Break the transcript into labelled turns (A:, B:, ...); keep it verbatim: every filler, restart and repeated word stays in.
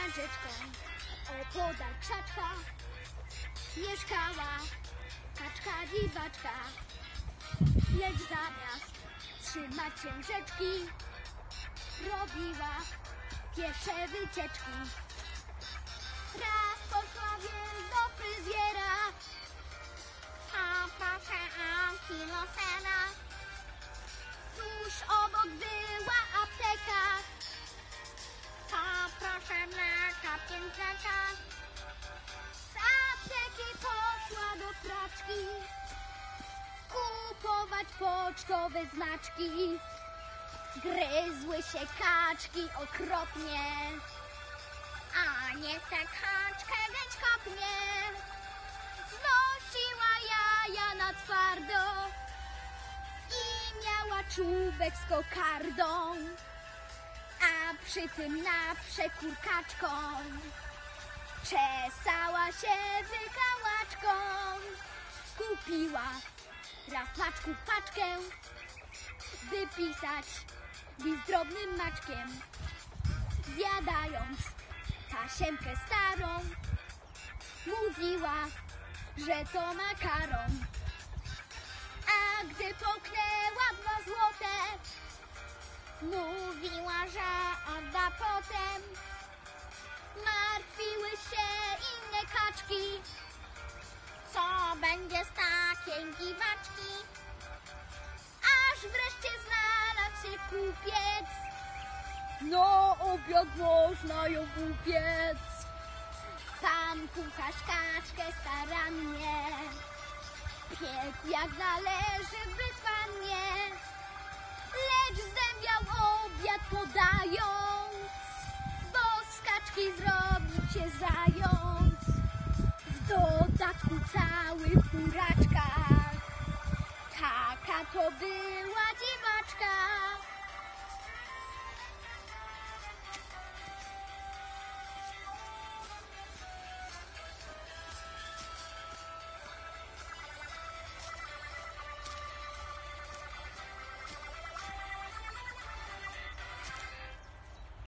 A: rzeczką opodal krzaczka mieszkała kaczka dziwaczka, lecz zamiast trzymać się rzeczki, robiła piesze wycieczki. Raz poszła więc do fryzjera, a proszę o kilo sera. Tuż obok była apteka, a proszę mleka pięć leka. Z apteki poszła do praczki kupować pocztowe znaczki. Gryzły się kaczki okropnie, a niech tę kaczkę deć kopnie. Znosiła jaja na twardo i miała czubek z kokardą, a przy tym na przekór kaczką czesała się wykałaczką. Kupiła raz maczku paczkę, by pisać list drobnym maczkiem. Zjadając tasiemkę starą, mówiła, że to makaron. A gdy połknęła dwa złote, mówiła, że odda potem. Martwiły się inne kaczki, co będzie z takiej dziwaczki. Aż wreszcie znalazł się kupiec, na obiad można ją upiec. Pan kucharz kaczkę starannie piekł jak należy wytwarnie, lecz zdębiał obiad podając, bo z kaczki zrobił się zając. W dodatku cały w buraczkach, taka to była dziwa.